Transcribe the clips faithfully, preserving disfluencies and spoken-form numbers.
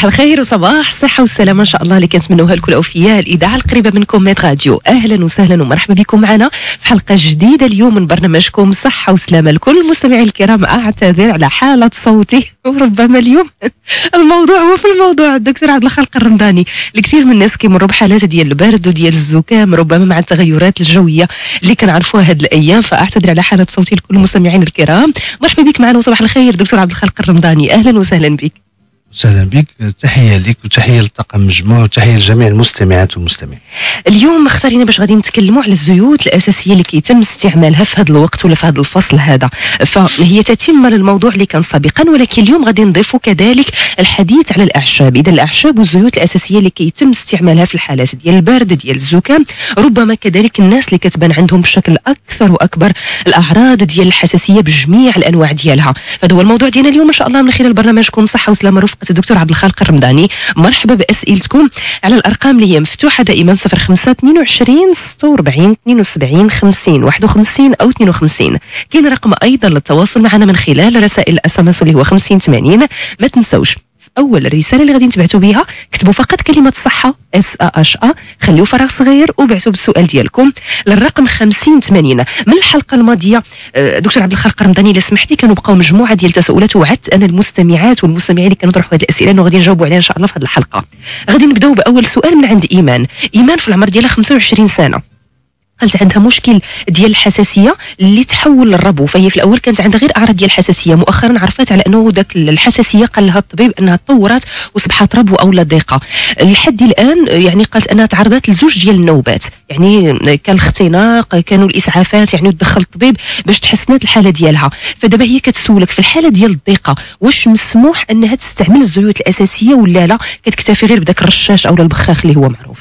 صباح الخير وصباح الصحة والسلامة إن شاء الله اللي كنتمنوها لكل أوفياء الإذاعة القريبة منكم ميت راديو. أهلا وسهلا ومرحبا بكم معنا في حلقة جديدة اليوم من برنامجكم صحة وسلامة. لكل المستمعين الكرام أعتذر على حالة صوتي وربما اليوم الموضوع هو في الموضوع. الدكتور عبد الخالق الرمضاني، الكثير من الناس كيمروا بحالات ديال البرد وديال الزكام ربما مع التغيرات الجوية اللي كنعرفوها هاد الأيام، فأعتذر على حالة صوتي لكل المستمعين الكرام. مرحبا بك معنا وصباح الخير دكتور عبد الخالق الرمضاني، أهلا وسهلا بك. وسهلا بك، تحية لك وتحية للطاقم المجموع وتحية لجميع المستمعات والمستمعين. اليوم اختارينا باش غادي نتكلموا على الزيوت الأساسية اللي كيتم استعمالها في هذا الوقت ولا في هذا الفصل هذا، فهي تتمة للموضوع اللي كان سابقا، ولكن اليوم غادي نضيفوا كذلك الحديث على الأعشاب. إذا الأعشاب والزيوت الأساسية اللي كيتم استعمالها في الحالات ديال البرد ديال الزكام، ربما كذلك الناس اللي كتبان عندهم بشكل أكثر وأكبر الأعراض ديال الحساسية بجميع الأنواع ديالها. فهذا هو الموضوع ديالنا اليوم إن شاء الله من خلال برنامجكم صحة وسلامة رفقة الدكتور عبد الخالق الرمضاني. مرحبا بأسئلتكم على الأرقام اللي هي مفتوحة دائما صفر خمسة اثنين وعشرين ستة وأربعين اثنين وسبعين خمسين واحد وخمسين أو اثنين وخمسين. كاين رقم أيضا للتواصل معنا من خلال رسائل الاس ام اس اللي هو خمسين ثمانين. ما تنسوش في أول الرسالة اللي غادي نتبعتوا بها كتبوا فقط كلمة صحة اس ا اش ا، خليوا فراغ صغير وبعثوا بالسؤال ديالكم للرقم خمسين ثمانين. من الحلقة الماضية دكتور عبد الخالق الرمضاني إلا سمحتي كانوا بقاو مجموعة ديال التساؤلات، وعدت أنا المستمعات والمستمعين اللي كانوا طرحوا هذه الأسئلة أنه غادي نجاوبوا عليها إن شاء الله في هذه الحلقة. غادي نبداو بأول سؤال من عند إيمان. إيمان في العمر ديالها خمسة وعشرين سنة، قالت عندها مشكل ديال الحساسيه اللي تحول للربو. فهي في الاول كانت عندها غير اعراض ديال الحساسيه، مؤخرا عرفت على انه ذاك الحساسيه قال لها الطبيب انها تطورت وصبحت ربو او لا ضيقه. لحد الان يعني قالت انها تعرضت لزوج ديال النوبات، يعني كان الاختناق كانوا الاسعافات يعني تدخل الطبيب باش تحسنت الحاله ديالها. فدابا هي كتسولك في الحاله ديال الضيقه واش مسموح انها تستعمل الزيوت الاساسيه ولا لا كتكتفي غير بداك الرشاش او البخاخ اللي هو معروف؟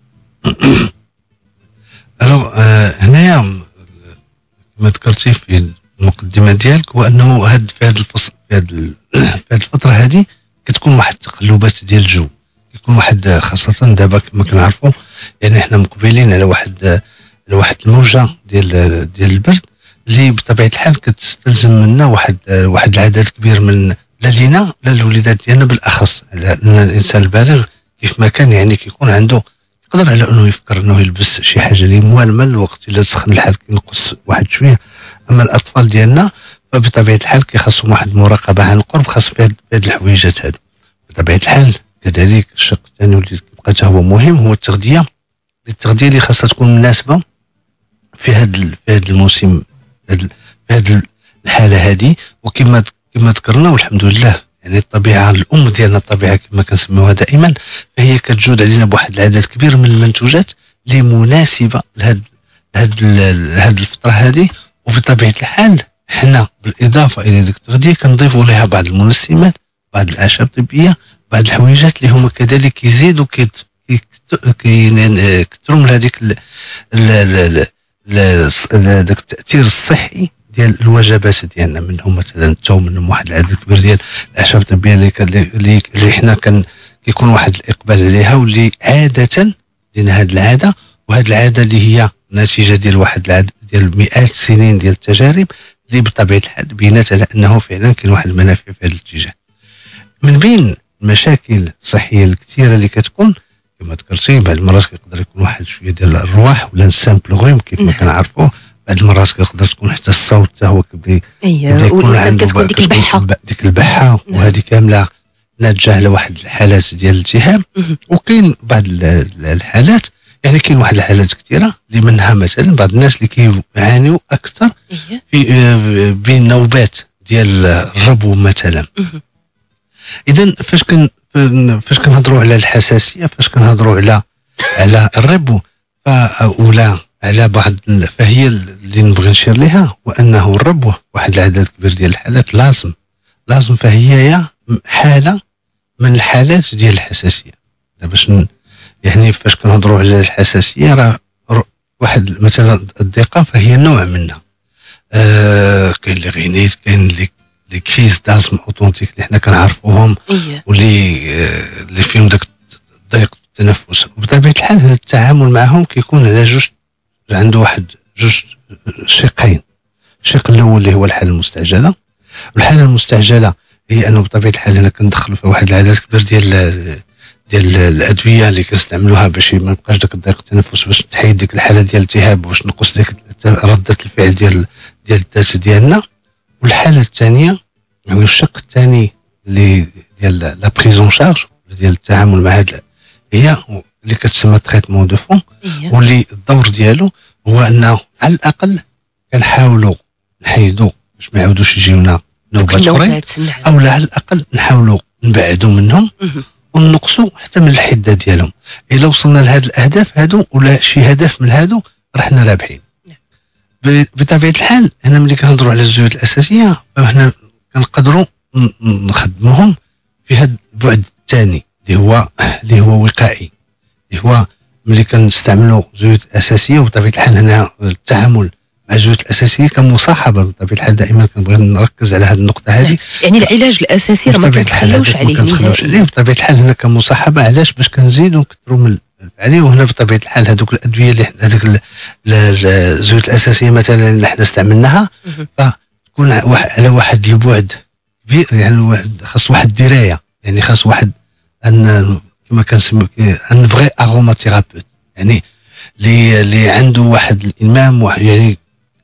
الوغ آه هنايا كما ذكرتي في المقدمه ديالك هو انه هاد في هذا الفصل في هذه في هذه الفتره هذه كتكون واحد التقلبات ديال الجو، كيكون واحد خاصه دابا كما كنعرفوا يعني احنا مقبلين على واحد على واحد الموجه ديال ديال البرد اللي بطبيعه الحال كتستلزم منا واحد واحد العدد كبير من لا لينا لا الوليدات ديالنا بالاخص، لان الانسان البالغ كيف ما كان يعني كيكون عنده يقدر على انه يفكر انه يلبس شي حاجه اللي موالمه الوقت الا سخن الحال كينقص واحد شويه. اما الاطفال ديالنا فبطبيعه الحال كيخاصهم واحد المراقبه عن القرب خاص في هاد الحويجات هادو. بطبيعه الحال كذلك الشق الثاني اللي كيبقى حتى هو مهم هو التغذيه. التغذيه اللي خاصها تكون مناسبه في هاد في هاد الموسم في هاد الحاله هذه. وكما كما ذكرنا والحمد لله يعني الطبيعه الام ديالنا الطبيعه كما كنسميوها دائما فهي كتجود علينا بواحد العدد كبير من المنتوجات اللي مناسبه لهاد لهاد لهاد الفتره هذه. وبطبيعه الحال حنا بالاضافه الى ديك التغذيه كنضيفوا لها بعض المنسمات، بعض الاعشاب الطبيه، بعض الحويجات اللي هما كذلك يزيدوا كيكثروا من هذيك داك التاثير الصحي ديال الوجبات ديالنا. منهم مثلا الثوم، منهم واحد العدد كبير ديال الاعشاب الطبيه اللي اللي, اللي حنا كان كيكون واحد الاقبال عليها، واللي عاده لنا هذه العاده وهذه العاده اللي هي نتيجه ديال واحد العدد ديال مئات السنين ديال التجارب اللي بطبيعه الحال بينات على انه فعلا كاين واحد المنافع في هذا الاتجاه. من بين المشاكل الصحيه الكثيره اللي كتكون كما ذكرتي بعض المرات كيقدر يكون واحد شويه ديال الرواح ولا السامبل غيم كيف ما كنعرفوا، بعض المرات كيقدر تكون حتى الصوت حتى هو كيبدا اييه والانسان كتكون ديك البحه ديك البحه وهذه كامله ناتجه على واحد الحالات ديال الالتهاب. وكاين بعض الحالات يعني كاين واحد الحالات كثيره اللي منها مثلا بعض الناس اللي كيعانيوا اكثر في بين نوبات ديال الربو مثلا. اذا فاش كن فاش كنهضروا على الحساسيه فاش كنهضروا على على الربو فاولا على بعض فهي اللي نبغي نشير لها وانه الربو واحد العدد كبير ديال الحالات لازم لازم فهي حاله من الحالات ديال الحساسيه. باش يعني فاش كنهضروا على الحساسيه راه واحد مثلا الضيقه فهي نوع منها. آه كاين لي غينيت، كاين لي لي كريز دازم اوتونتيك اللي حنا كنعرفوهم واللي آه اللي فيهم داك الضيق التنفس. وبطبيعه الحال هذا التعامل معهم كيكون على جوج، عنده واحد جوج شقين. الشق الاول اللي هو الحاله المستعجله، والحاله المستعجله هي انه بطبيعه الحال هنا كندخلوا في واحد العدد كبير ديال ديال الادويه اللي كنستعملوها باش ما يبقاش داك الضيق التنفس، باش تحيد ديك الحاله ديال الالتهاب، باش تنقص ديك رده الفعل ديال ديال الذات ديالنا. والحاله الثانيه يعني الشق الثاني اللي ديال لا بريزون شارج ديال التعامل مع هذا هي اللي كتسمى تريتمون دو فون، واللي الدور ديالو هو انه على الاقل كنحاولوا نحيدوا باش ما يعاودوش يجيونا نوبات اخرين، او على الاقل نحاولوا نبعدوا منهم ونقصوا حتى من الحده ديالهم. الا وصلنا لهاد الاهداف هادو ولا شي هدف من هادو راه حنا رابحين. بطبيعه الحال هنا ملي كنهضروا على الزيوت الاساسيه فهنا كنقدروا نخدموهم في هذا البعد الثاني اللي هو اللي هو وقائي، اللي هو ملي كنستعملوا زيوت اساسيه. وبطبيعه الحال هنا التعامل مع الزيوت الاساسيه كمصاحبه، بطبيعه الحال دائما كنبغي نركز على هذه النقطه هذه. يعني العلاج الاساسي راه ما كنتخلوش عليه، ما كنتخلوش عليه بطبيعه الحال. هنا كمصاحبه علاش؟ باش كنزيدوا نكثروا من عليه. وهنا بطبيعه الحال هذوك الادويه اللي هذوك الزيوت الاساسيه مثلا اللي حنا استعملناها فتكون على واحد البعد كبير، يعني خاص واحد الدرايه، يعني خاص واحد ان كما كنسميو ان فغي اروما ثيرابيوت، يعني اللي اللي عنده واحد الامام واحد يعني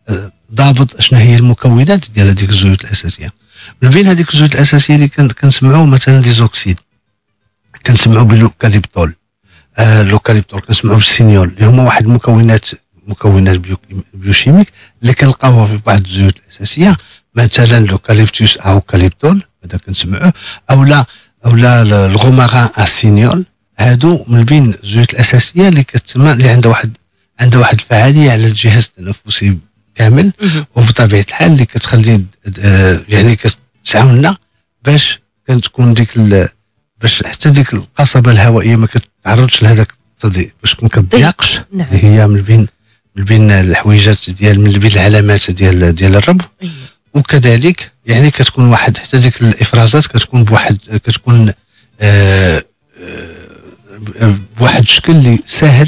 ضابط اشنا هي المكونات ديال هذيك الزيوت الاساسيه. من بين هذيك الزيوت الاساسيه اللي كنسمعوا مثلا ديزوكسيد، كنسمعوا بالوكاليبتول، آه اللوكاليبتول، كنسمعوا بالسينيول، اللي هما واحد المكونات مكونات بيو بيوشيميك اللي كنلقاوها في بعض الزيوت الاساسيه، مثلا لوكاليبتوس او كاليبتول هذا كنسمعوه، او لا او لا الغوماران اسينيول. هادو من بين الزيوت الاساسيه اللي كتسمى اللي عندها واحد عندها واحد الفعاليه على الجهاز التنفسي كامل، وبطبيعه الحال اللي كتخلي يعني كتعاوننا باش كتكون ديك باش حتى ديك القصبه الهوائيه ما كتعرضش لهذاك التضييق، باش ما كتضيقش. نعم. هي من بين من بين الحويجات ديال من بين العلامات ديال ديال الربو. وكذلك يعني كتكون واحد حتى ديك الافرازات كتكون بواحد كتكون آه آه بواحد الشكل اللي سهل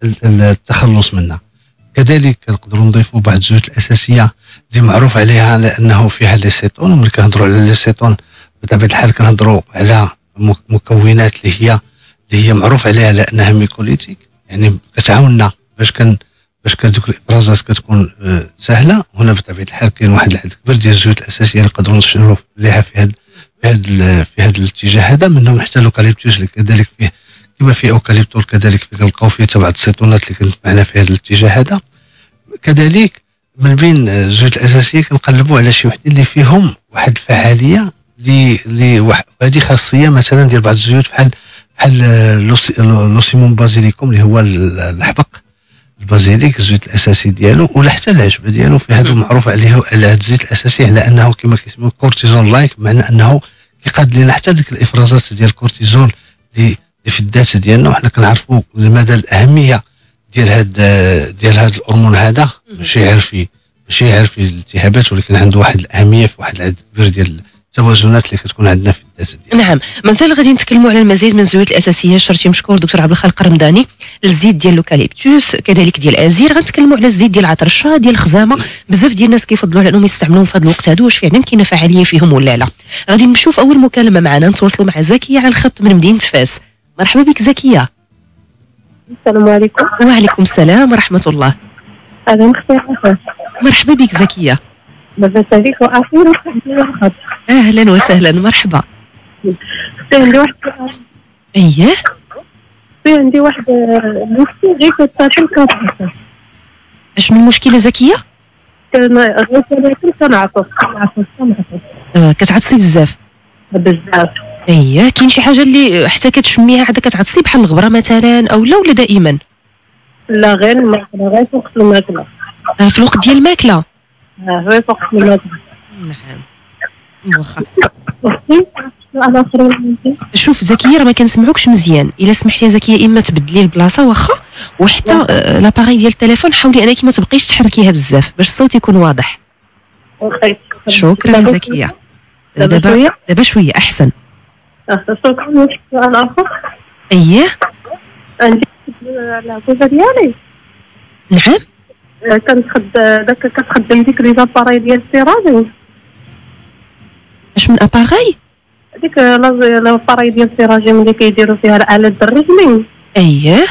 التخلص منها. كذلك كنقدروا نضيفوا بعض الزيوت الاساسيه اللي معروف عليها على انه فيها ليسيتون. وملي كنهضروا على ليسيتون بطبيعه الحال كنهضروا على مكونات اللي هي اللي هي معروف عليها على انها ميكوليتيك، يعني كتعاوننا باش كن باش كدوك الافرازات كتكون آه سهله. هنا بطبيعه الحال كاين واحد العدد كبير ديال الزيوت الاساسيه اللي نقدروا نشروا عليها في هذا في هذا في هذا الاتجاه هذا، منهم حتى الاوكاليبتوس اللي كذلك فيه كما في اوكاليبتول، كذلك فيه كنلقاو فيه تبع السيتونات اللي كانت معنا في هذا الاتجاه هذا. كذلك من بين الزيوت الاساسيه كنقلبوا على شي وحدين اللي فيهم واحد الفعاليه اللي اللي هذه خاصيه مثلا ديال بعض الزيوت بحال بحال لوسيمون بازيليكوم اللي هو الحبق البازيليك الزيت الاساسي ديالو، ولا حتى العشبه ديالو في هذا معروف عليه على هذا الزيت الاساسي على انه كما كيسميو كورتيزون لايك، بمعنى انه كيقاد لنا حتى ديك الافرازات ديال الكورتيزول اللي في الذات ديالنا. وحنا كنعرفوا مدى الاهميه ديال هذا ديال هذا الهرمون هذا، ماشي غير في ماشي غير في الالتهابات، ولكن عنده واحد الاهميه في واحد العدد كبير ديال التوازنات اللي كتكون عندنا في الذات ديالنا. نعم، مازال غادي نتكلموا على المزيد من الزيوت الاساسيه. شرتي مشكور دكتور عبد الخالق الرمداني. الزيت ديال لوكاليبتوس كذلك ديال ازير، غنتكلموا على الزيت ديال العطرشه ديال الخزامه. بزاف ديال الناس كيفضلوا على انهم يستعملوهم في هذا الوقت هذا، واش فعلا كاينه فعاليه فيهم ولا لا؟ غادي نمشيو في اول مكالمه معنا، نتواصلوا مع زكيه على الخط من مدينه فاس. مرحبا بك زكيه. السلام عليكم. وعليكم السلام ورحمه الله. اهلا اختي. مرحبا بك زكيه. لاباس عليك واخيرا خدمتي. اهلا وسهلا مرحبا. اختي عندي واحد السؤال. اييه. اختي عندي واحد المشكل غير كتاكل كتعطس. اشنو المشكله زكيه؟ كان غير كناكل كنعطس كنعطس كنعطس. آه كتعطسي بزاف؟ بزاف. اييه. كاين شي حاجه اللي حتى كتشميها عاد كتعطسي بحال الغبره مثلا او لا ولا دائما؟ لا غير الماكله، غير في وقت الماكله. آه في الوقت ديال الماكله؟ اه غير في وقت الماكله. نعم. واخا. اختي سؤال اخر. شوف زكيه راه ما كنسمعوكش مزيان، الا سمحتي زكيه اما تبدلي البلاصه واخا، وحتى آه لاباري ديال التليفون حاولي انك ما تبقيش تحركيها بزاف باش الصوت يكون واضح. شكرا زكيه. دابا دابا شويه احسن. شكرا. سؤال اخر. اييه. عندي العكوزه ديالي. نعم. كنتخد داك كتخدم ديك لي زاباراي ديال السيراميك. اش من اباغاي؟ هذيك الفراي ديال السيراجيم اللي كيديروا فيها الالات بالرجلين. اييه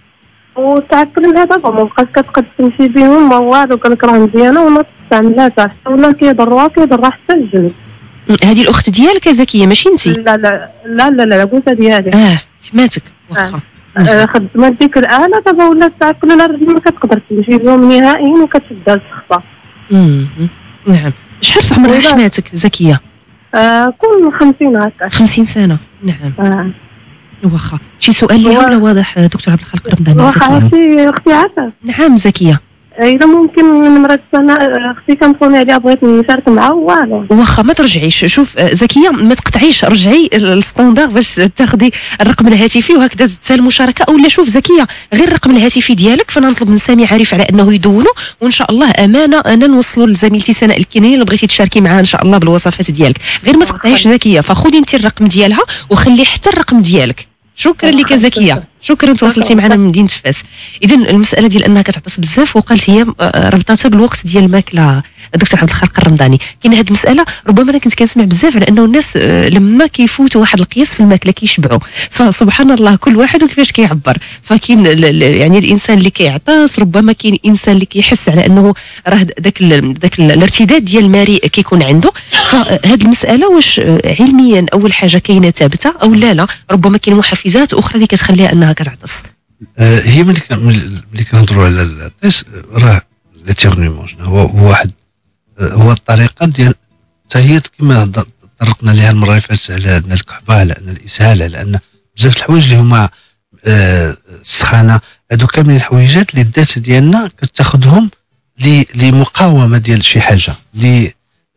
وتعكل هذا ما بقاش كتقد تمشي بهم ما والو، قال لك راه مزيانه وما تستعملها حتى ولا كيضرها كيضرها حتى الجلد. هذه الاخت ديالك زكيه ماشي انت؟ لا لا لا لا لا العبوسه ديالي. اه فهمتك واخا. آه خدمت ديك الاله دابا ولات تعكل لها الرجل ما كتقدر تمشي بهم نهائيا وكتشدها للسخطه. امم نعم. شحال في عمر حماتك زكيه؟ آه كل خمسين هكا. خمسين سنه نعم. اه واخا. شي سؤال ليها ولا واضح دكتور عبد الخالق رمضان؟ واخا اختي اختي عافاك. نعم زكيه. اذا ممكن نمرة السنه اختي كنصوني عليها بغيت نشارك معها والو. واخا ما ترجعيش. شوف زكيه ما تقطعيش، رجعي للستاندار باش تاخذي الرقم الهاتفي وهكذا تسال المشاركه. اولا شوف زكيه غير الرقم الهاتفي ديالك فانا نطلب من سامي عارف على انه يدونو، وان شاء الله امانه انا نوصلوا لزميلتي سناء الكنيني اللي بغيتي تشاركي معها ان شاء الله بالوصفات ديالك. غير ما تقطعيش زكيه، فخذي انت الرقم ديالها وخلي حتى الرقم ديالك. شكرا لك زكيه، شكرا تواصلتي معنا من مدينه فاس. اذا المساله ديال انها كتعطس بزاف وقالت هي ربطاتها بالوقت ديال الماكله. دكتور عبد الخالق الرمضاني كاين هذه المساله ربما انا كنت كنسمع بزاف على انه الناس لما كيفوتوا واحد القياس في الماكله كيشبعوا، فسبحان الله كل واحد وكيفاش كيعبر. فكاين يعني الانسان اللي كيعطس، ربما كاين انسان اللي كيحس على انه راه داك داك الارتداد ديال المريء كيكون عنده. فهذه المساله واش علميا اول حاجه كاينه ثابته او لا لا ربما كاين محفزات اخرى اللي كتخليها انها كتعطس؟ آه هي ملي ملي كنهضروا على العطس راه ليتيرنيمون هو هو واحد هو الطريقه ديال حتى هي كما طرقنا لها المره اللي فاتت على ان الكحبه، على ان الاسهال، على ان بزاف الحوايج اللي هما آه السخانه، هادو كاملين الحويجات اللي الذات ديالنا كتاخذهم لمقاومه ديال شي حاجه، ل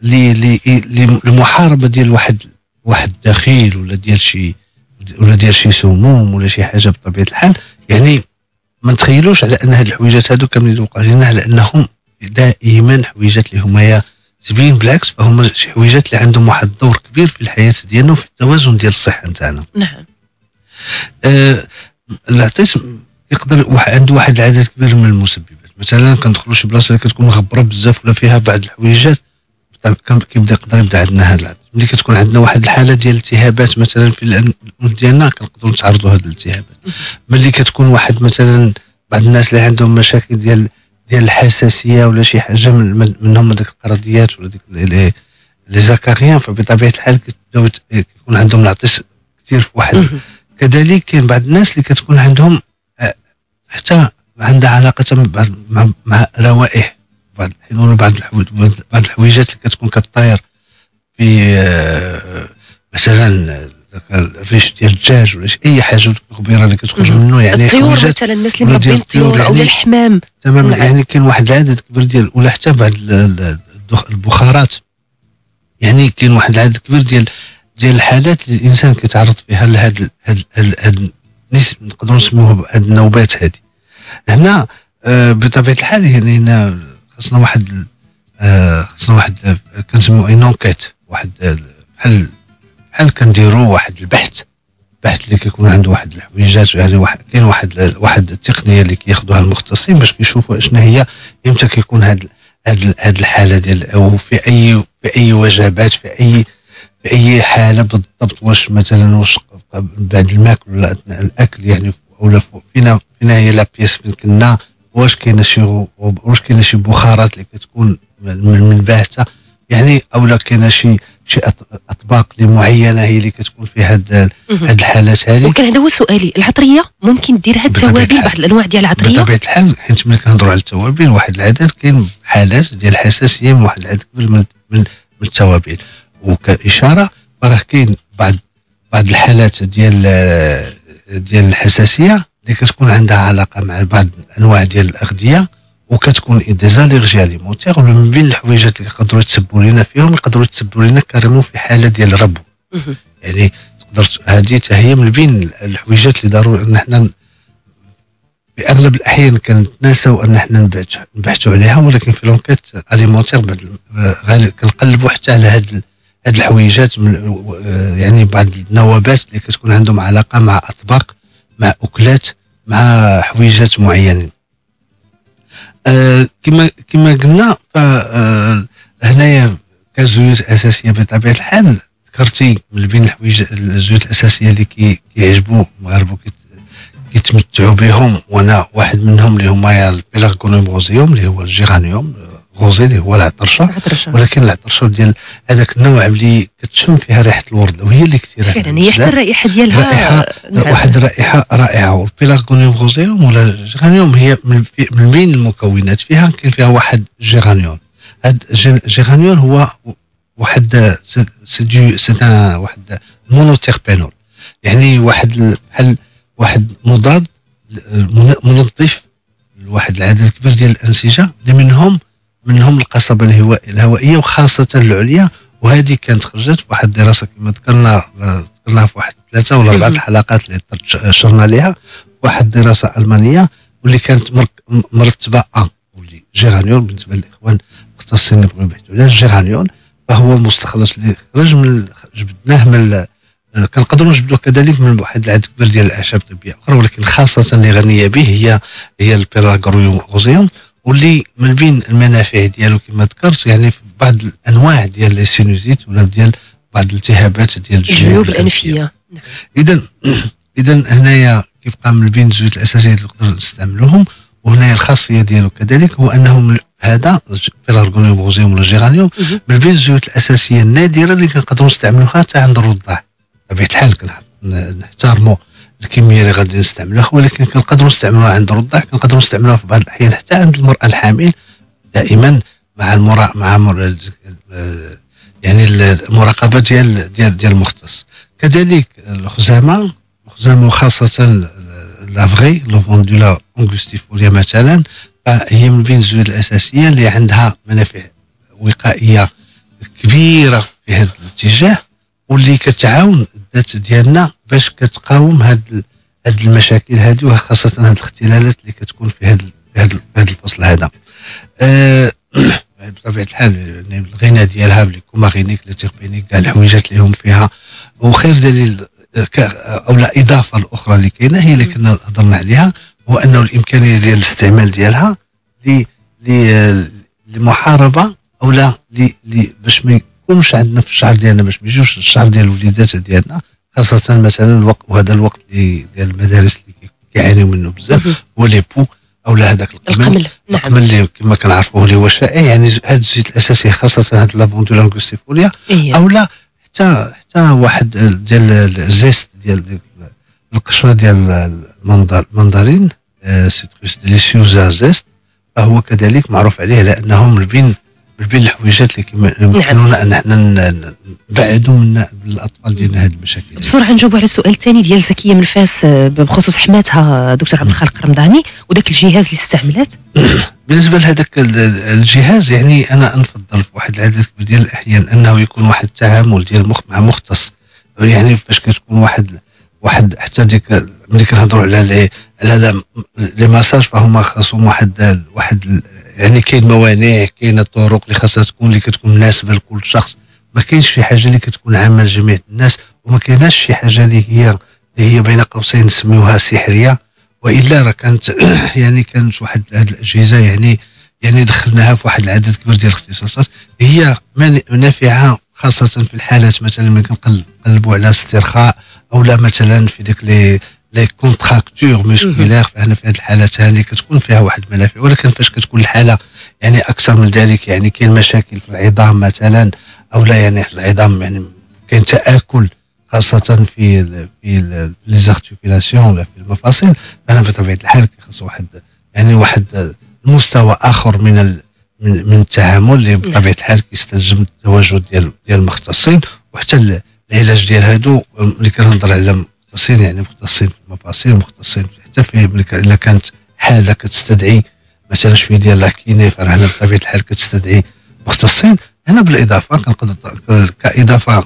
لمحاربه ديال واحد واحد دخيل ولا ديال شي ولا ديال شي سموم ولا شي حاجه بطبيعه الحال. يعني ما نتخيلوش على ان هاد الحويجات هادو كاملين وقع لنا على انهم دائما حويجات اللي هما يا زبين، بالعكس فهم شي حويجات اللي عندهم واحد الدور كبير في الحياه ديالنا وفي التوازن ديال الصحه نتاعنا. نعم. آه العطس يقدر واحد عنده واحد العدد كبير من المسببات. مثلا كندخلوا شي بلاصه اللي كتكون مغبره بزاف ولا فيها بعض الحويجات كيبدا يقدر يبدا عندنا هذا العطس. ملي كتكون عندنا واحد الحاله ديال الالتهابات مثلا في الانف ديالنا كنقدروا نتعرضوا هذه الالتهابات. ملي كتكون واحد مثلا بعض الناس اللي عندهم مشاكل ديال ديال الحساسيه ولا شي حاجه من منهم ديك القرضيات ولا ديك لي لي زكاريان، فبطبيعه الحال كيبداو يكون عندهم العطس كثير في واحد. كذلك كاين بعض الناس اللي كتكون عندهم حتى عندها علاقه مع مع روائح بعض الحين ولا بعض بعض الحويجات اللي كتكون كطاير في مثلا الريش ديال الدجاج ولا شي اي حاجه كبيره اللي كتخرج منه. يعني الطيور مثلا الناس اللي مربين الطيور او الحمام تمام. يعني كاين واحد العدد كبير ديال ولا حتى بعض البخارات. يعني كاين واحد العدد كبير ديال ديال الحالات اللي الانسان كيتعرض فيها لهاد هاد هاد نقدروا نسميوها هاد النوبات هذه. هنا آه بطبيعه الحال يعني هنا خاصنا واحد آه خاصنا واحد آه كنسميوه اون انكيت، واحد بحال بحال كنديروا واحد البحث بحث اللي كيكون عنده واحد الحويجات. يعني واحد كاين واحد واحد التقنيه اللي كياخذوها المختصين باش كيشوفوا اشنا هي امتى كيكون هاد هاد هاد الحاله ديال او في اي في اي وجبات في اي في اي حاله بالضبط. واش مثلا واش بعد الماكل ولا اثناء الاكل يعني ولا فينا فينا هي لابيس فين كنا، واش كاينه شي واش كاينه شي بخارات اللي كتكون من من باهته يعني، اولا كاينه شي شي اطباق اللي معينه هي اللي كتكون في هاد هاد الحالات هذه. وكان هذا هو سؤالي، العطريه ممكن ديرها التوابل بعض الانواع ديال العطريه؟ بطبيعه الحال حيت ملي كنهضروا على التوابل واحد العدد كاين حالات ديال الحساسيه من واحد العدد كبير من من التوابل. وكاشاره راه كاين بعض بعض الحالات ديال ديال الحساسيه اللي كتكون عندها علاقه مع بعض الانواع ديال الاغذيه وكتكون ديزاليرجي اليمونتيغ. ومن بين الحويجات اللي يقدروا يتسبوا لنا فيهم يقدروا يتسبوا لنا كاريمون في حاله ديال الربو. يعني تقدر هذه هي من بين الحويجات اللي ضروري ان احنا في اغلب الاحيان كنتناساو ان احنا نبحثوا عليها، ولكن في لونكيت اليمونتيغ غالبا كنقلبوا حتى على هاد هاد الحويجات. يعني بعض النوابات اللي كتكون عندهم علاقه مع اطباق مع اكلات مع حويجات معينين. آه كما كما قلنا فهنايا كزيوت اساسيه بطبيعه الحال ذكرتي من بين الحوايج الزيوت الاساسيه اللي كي كيعجبوا المغاربه كيتمتعوا بهم، وانا واحد منهم اللي هما البيلاغونيوم غوزيوم اللي هو الجيرانيوم غوزي اللي هو العطرشه، ولكن العطرشه ديال هذاك النوع اللي كتشم فيها ريحه الورد وهي اللي كثيره فعلا هي حتى الرائحه ديالها رائحه نعم. واحد الرائحه رائعه. والبيلاغونيوم غوزيوم ولا الجيرانيوم هي من بين المكونات فيها كاين فيها واحد جيرانيوم. هذا الجيرانيوم هو واحد سي سي واحد مونوتيربينول، يعني واحد بحال واحد مضاد منظف لواحد العدد كبير ديال الانسجه اللي منهم منهم القصبه الهوائيه وخاصه العليا. وهذه كانت خرجت في واحد الدراسه كما ذكرنا ذكرناها في واحد ثلاثه ولا اربعه الحلقات اللي شرنا عليها، واحد الدراسه المانيه واللي كانت مرتبه ان واللي جيرانيول بالنسبه للاخوان المختصين اللي بغاو يبحثوا على الجيرانيول، فهو مستخلص اللي خرج من جبدناه من كنقدروا نجبدوه كذلك من واحد العدد كبير ديال الاعشاب الطبيه اخرى، ولكن خاصه اللي غنيه به هي هي البيلاغونيوم غوزيوم، واللي من بين المنافع ديالو كما ذكرت يعني في بعض الانواع ديال لي سينوزيت ولا ديال بعض الالتهابات ديال الجيوب الانفيه. اذا اذا هنايا كيبقى من بين الزيوت الاساسيه اللي نقدر نستعملوهم، وهنايا الخاصيه ديالو كذلك هو انه هذا البيلاغونيوم غوزيوم ولا الجيرانيوم من بين الزيوت الاساسيه النادره اللي كنقدروا نستعملوها حتى عند الرضاع. بطبيعه الحال كنحترموا الكميه اللي غادي نستعملوها، ولكن كنقدروا نستعملوها عند الرضاع، كنقدروا نستعملوها في بعض الاحيان حتى عند المراه الحامل، دائما مع المرا مع مر... يعني المراقبه ديال ديال ديال المختص. كذلك الخزامه الخزامه وخاصه لافغي لوفوندولا انغوستيفوليا مثلا، هي من بين الزيوت الاساسيه اللي عندها منافع وقائيه كبيره في هذا الاتجاه، واللي كتعاون الذات ديالنا باش كتقاوم هاد هاد المشاكل هذه، وخاصه هاد الاختلالات اللي كتكون في هاد في هاد, هاد الفصل هذا. أه بطبيعه الحال يعني الغنى ديالها بالكوماغينيك ليتيربينيك كاع الحويجات اللي هم فيها، وخير دليل او لا اضافه الاخرى اللي كاينه هي اللي كنا هضرنا عليها، هو انه الامكانيه ديال الاستعمال ديالها لمحاربه او لا باش ما يكونش عندنا في الشعر ديالنا، باش ما يجوش الشعر ديال الوليدات ديالنا، خاصه مثلا الوقت وهذا الوقت اللي ديال المدارس اللي كيعانيو منه بزاف هو لي بو او لا هذاك القمل القمل نعم. القمل اللي كما كنعرفوه اللي هو شائع، يعني هذا الزيت الاساسي خاصه هذا لافوندولا انغوستيفوليا إيه. او لا حتى حتى واحد ديال الزيست ديال القشره ديال المندرين سيتروس ديليسيوزا زيست، فهو كذلك معروف عليه لانه من بين من بين الحويجات اللي يمكننا ان احنا نبعدوا من الاطفال ديالنا هذه المشاكل. بسرعه نجاوبوا على السؤال الثاني ديال زكيه من فاس بخصوص حماتها دكتور عبد الخالق الرمضاني وذاك الجهاز اللي استعملات. بالنسبه لهذاك الجهاز يعني انا نفضل في واحد العدد كبير ديال الاحيان انه يكون واحد التعامل ديال مخ مع مختص، يعني فاش كتكون واحد واحد حتى ديك ملي كنهضروا على على لي ماساج فهما خاصهم واحد واحد يعني كاين موانع، كاين طرق اللي خاصها تكون اللي كتكون مناسبه لكل شخص، ما كاينش شي حاجه اللي كتكون عامه لجميع الناس، وما كايناش شي حاجه اللي هي اللي هي بين قوسين نسميوها سحريه، والا راه كانت يعني كانت واحد هذه الاجهزه يعني يعني دخلناها في واحد العدد كبير ديال الاختصاصات هي نافعه، خاصه في الحالات مثلا ملي كنقلبوا على استرخاء او لا مثلا في ديك لي لي كونتراكتور ميسكولير، فهنا في هذه الحالات هذه كتكون فيها واحد المنافع، ولكن فاش كتكون الحاله يعني اكثر من ذلك يعني كاين مشاكل في العظام مثلا او لا يعني العظام يعني كاين تاكل خاصه في في لي زارتيكولاسيون ولا في المفاصل، فهنا بطبيعه الحال خاص واحد يعني واحد مستوى اخر من ال من, من التعامل اللي بطبيعه الحال كيستلزم التواجد ديال ديال المختصين، وحتى العلاج ديال هادو اللي كنهضر على مختصين يعني مختصين في المفاصل، مختصين حتى في الا كانت حاله كتستدعي مثلا شويه ديال لاكيني، فراه بطبيعه الحال كتستدعي مختصين. هنا بالاضافه كنقدر كاضافه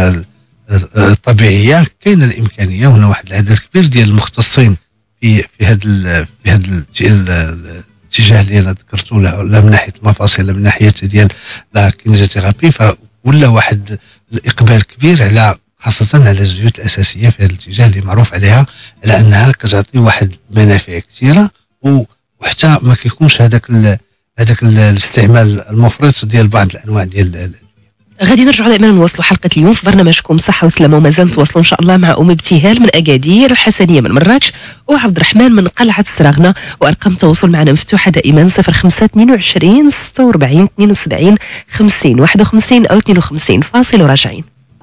طبيعيه كاين الامكانيه، وهنا واحد العدد كبير ديال المختصين في في هذا في هذا الاتجاه اللي انا ذكرته، لا من ناحيه المفاصل لا من ناحيه ديال لا كينيزوثيرابي، فولا واحد الاقبال كبير على خاصه على الزيوت الاساسيه في هذا الاتجاه اللي معروف عليها على انها كتعطي واحد المنافع كثيره، وحتى ما كيكونش هذاك هذاك الاستعمال المفرط ديال بعض الانواع ديال. غادي نرجعوا دائما نواصلوا حلقه اليوم في برنامجكم صحه وسلامه، ومازال نتواصلوا ان شاء الله مع ام ابتهال من اكادير، الحسنيه من مراكش، وعبد الرحمن من قلعه السراغنه. وارقام التواصل معنا مفتوحه دائما صفر خمسة اثنين وعشرين ستة وأربعين اثنين وسبعين خمسين واحد وخمسين او اثنين وخمسين. فاصل وراجعين.